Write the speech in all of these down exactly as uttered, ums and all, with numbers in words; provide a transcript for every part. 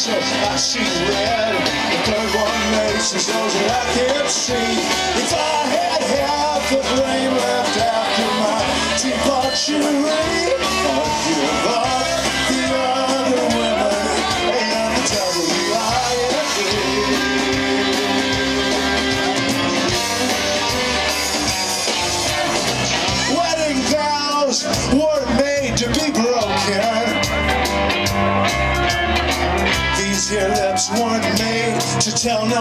show I see red. The third one makes those that I can't see. If I had half the blame left after my debauchery, I'd give up the other women and the W I F E. Wedding vows weren't made to be broken. These here lips weren't made to tell no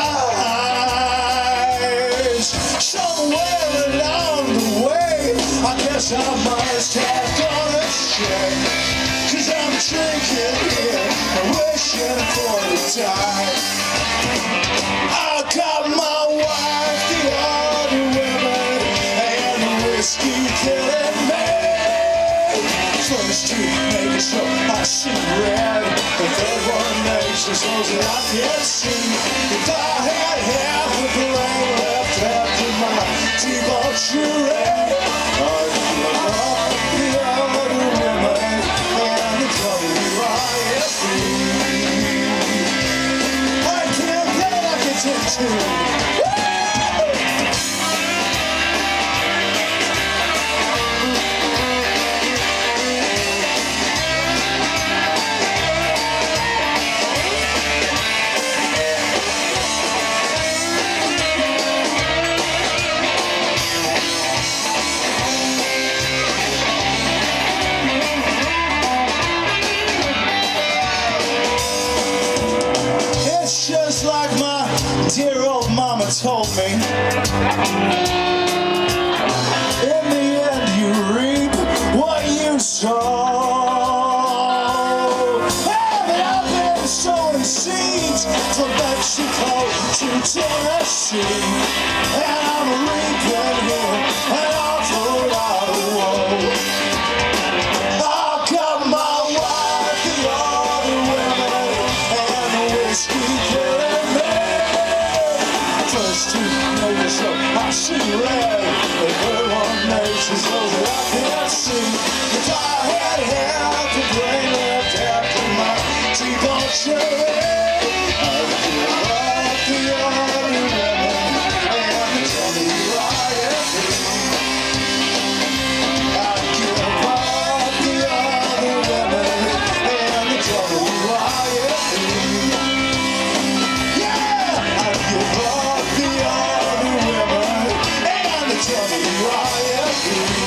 lies. Somewhere along the way, I guess I must have gone astray. Cause I'm drinking here and wishing for the time. I got my wife, the other women, and the whiskey killing me. First two make it so I see red. The third one makes us those that I can't see. If I had half the blame left after my debauchery, I'd give up the other women and the W I F E. I can't play like it's into. Just like my dear old mama told me, in the end you reap what you sow. Hey, but I've been sowing seeds from Mexico to Tennessee, and I'm reaping here an awful lot of woe. I've got my wife, the other women, and the whiskey killing me. First two make so I see red. The third one makes us those that I can't see. If I had half the brain left after my debauchery, I'd give up the other women and the W I F E. I'd give up the other women and the W I F E. Yeah, I'd give up the other women and the W I F E.